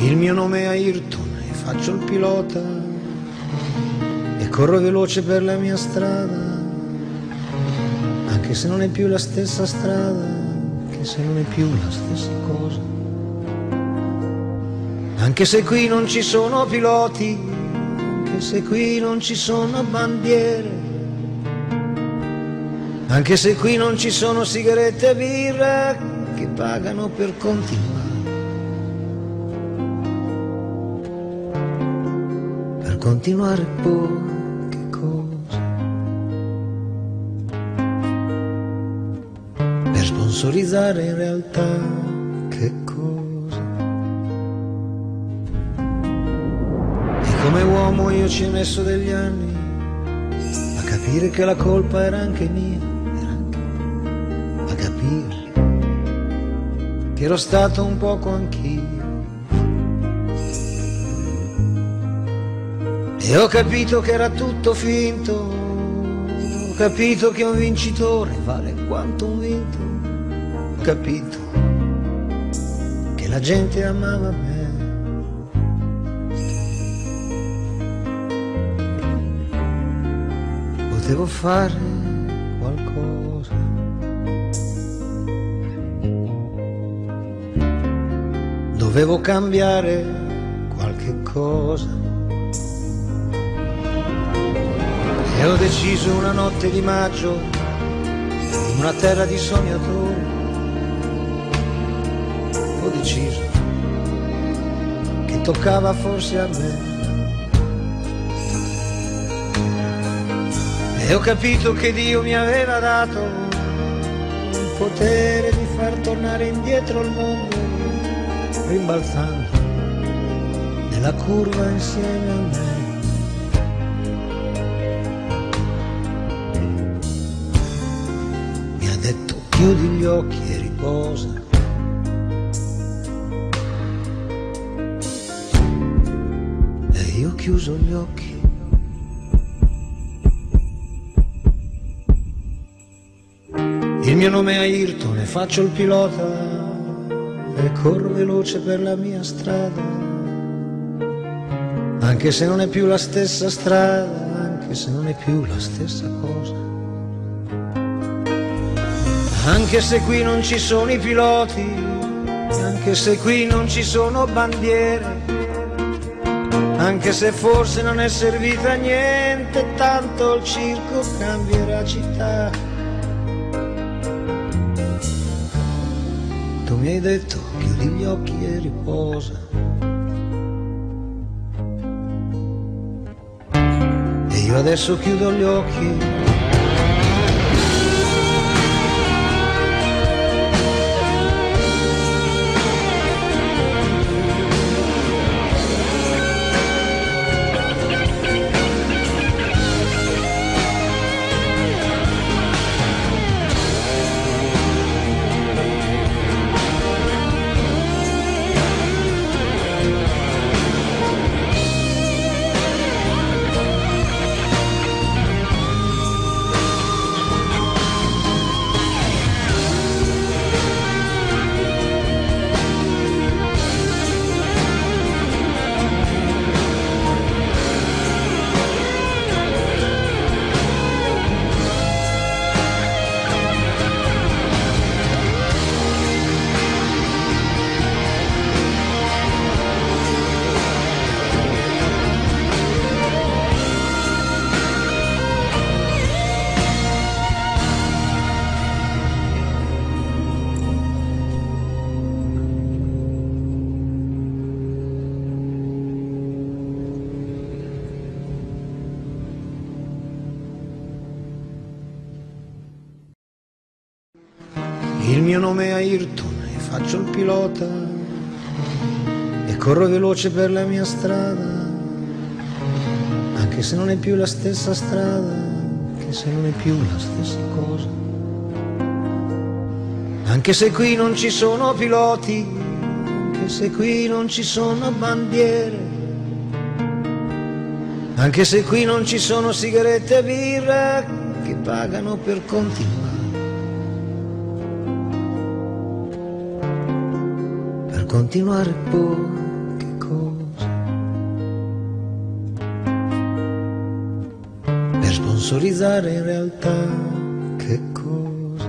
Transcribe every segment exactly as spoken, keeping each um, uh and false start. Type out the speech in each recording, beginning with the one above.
Il mio nome è Ayrton e faccio il pilota e corro veloce per la mia strada, anche se non è più la stessa strada, anche se non è più la stessa cosa, anche se qui non ci sono piloti, anche se qui non ci sono bandiere, anche se qui non ci sono sigarette e birra che pagano per continuare. Per continuare poche cose, per sponsorizzare in realtà che cosa. E come uomo io ci ho messo degli anni a capire che la colpa era anche mia, era anche a capire che ero stato un poco anch'io. E ho capito che era tutto finto, ho capito che un vincitore vale quanto un vinto, ho capito che la gente amava me. Potevo fare qualcosa, dovevo cambiare qualche cosa. E ho deciso una notte di maggio, in una terra di sognatori, ho deciso che toccava forse a me. E ho capito che Dio mi aveva dato il potere di far tornare indietro il mondo, rimbalzando nella curva insieme a me. Chiudi gli occhi e riposa. E io ho chiuso gli occhi. Il mio nome è Ayrton e faccio il pilota e corro veloce per la mia strada, anche se non è più la stessa strada, anche se non è più la stessa cosa, anche se qui non ci sono i piloti, anche se qui non ci sono bandiere, anche se forse non è servita a niente, tanto il circo cambierà città. Tu mi hai detto chiudi gli occhi e riposa, e io adesso chiudo gli occhi. Il mio nome è Ayrton e faccio il pilota e corro veloce per la mia strada, anche se non è più la stessa strada, anche se non è più la stessa cosa, anche se qui non ci sono piloti, anche se qui non ci sono bandiere, anche se qui non ci sono sigarette e birra che pagano per continuare. Continuare poche sorrisare in realtà che cosa.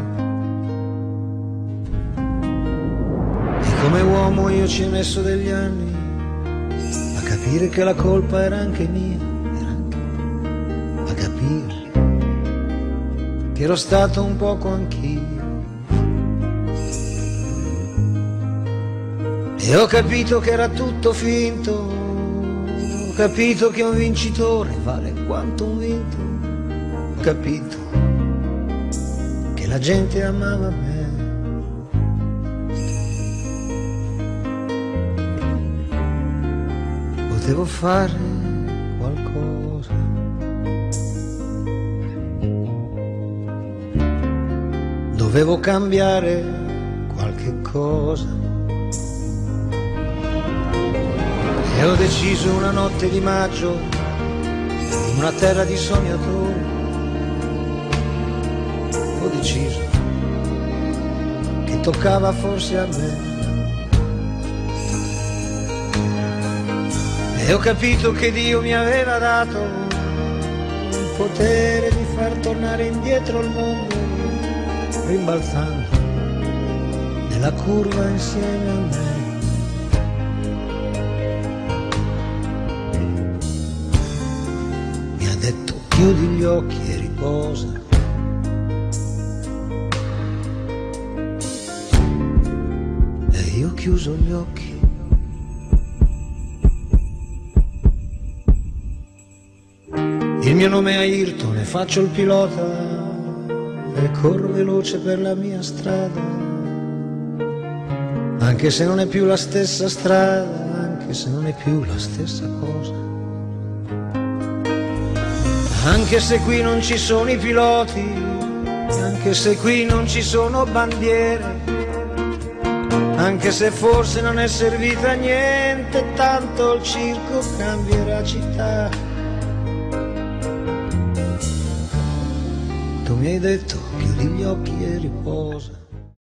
E come uomo io ci ho messo degli anni a capire che la colpa era anche mia, era anche mia, a capire che ero stato un poco anch'io. E ho capito che era tutto finto, ho capito che un vincitore vale quanto un vinto, ho capito che la gente amava me. Potevo fare qualcosa. Dovevo cambiare qualche cosa. E ho deciso una notte di maggio, in una terra di sognatori, ho deciso che toccava forse a me. E ho capito che Dio mi aveva dato il potere di far tornare indietro il mondo, rimbalzando nella curva insieme a me. Detto chiudi gli occhi e riposa. E io ho chiuso gli occhi. Il mio nome è Ayrton e faccio il pilota e corro veloce per la mia strada, anche se non è più la stessa strada, anche se non è più la stessa cosa. Anche se qui non ci sono i piloti, anche se qui non ci sono bandiere, anche se forse non è servita a niente, tanto il circo cambierà città. Tu mi hai detto chiudi gli occhi e riposa.